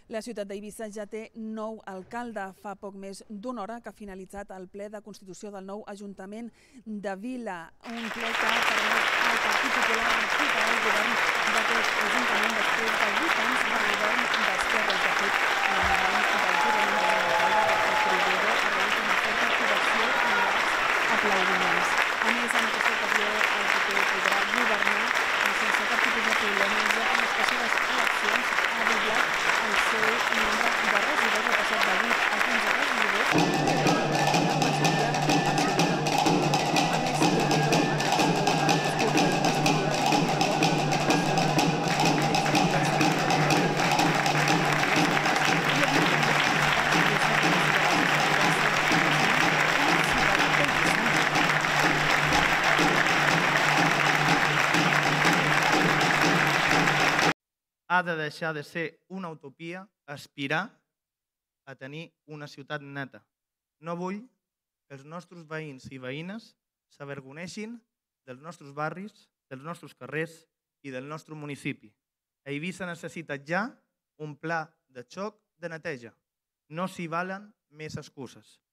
La ciutat d'Eivissa ja té nou alcalde. Fa poc més d'una hora que ha finalitzat el ple de constitució del nou Ajuntament de Vila. Un ple que permet al Partit Popular recuperar el govern d'aquest Ajuntament després de 8 anys de govern d'esquerra. De fet, l'endavant del jurament de l'alcalde, el Triguero, ha rebut una forta ovació i llargs aplaudiments. A més, en aquesta ocasió, el PP podrà governar sense cap tipus de problema, ja que les passades eleccions ha doblat el seu nombre de regidors, ha passat de 8 a 15 regidors, la majoria absoluta. A més, Triguero, en el seu discurs ha de deixar de ser una utopia aspirar a tenir una ciutat neta. No vull que els nostres veïns i veïnes s'avergoneixin dels nostres barris, dels nostres carrers i del nostre municipi. Eivissa necessita ja un pla de xoc de neteja. No s'hi valen més excuses.